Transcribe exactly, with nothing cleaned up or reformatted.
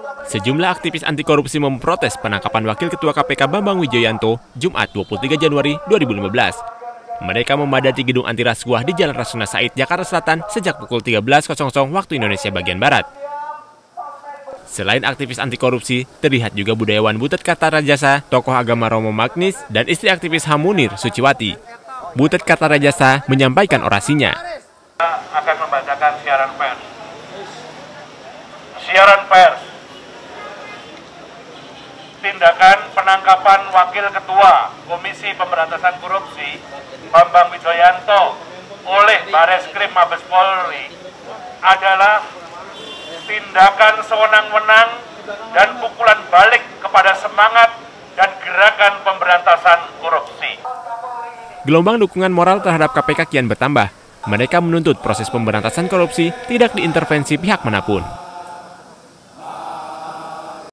Sejumlah aktivis anti korupsi memprotes penangkapan Wakil Ketua K P K Bambang Wijoyanto Jumat dua puluh tiga Januari dua ribu lima belas. Mereka memadati gedung anti rasuah di Jalan Rasuna Said, Jakarta Selatan sejak pukul tiga belas waktu Indonesia bagian Barat. Selain aktivis anti korupsi, terlihat juga budayawan Butet Kartarajasa, tokoh agama Romo Magnis, dan istri aktivis H. Munir Suciwati. Butet Kartarajasa menyampaikan orasinya. Akan membacakan siaran pers. Siaran pers. Tindakan penangkapan Wakil Ketua Komisi Pemberantasan Korupsi Bambang Wijoyanto oleh Bareskrim Mabes Polri adalah tindakan sewenang-wenang dan pukulan balik kepada semangat dan gerakan pemberantasan korupsi. Gelombang dukungan moral terhadap K P K kian bertambah. Mereka menuntut proses pemberantasan korupsi tidak diintervensi pihak manapun.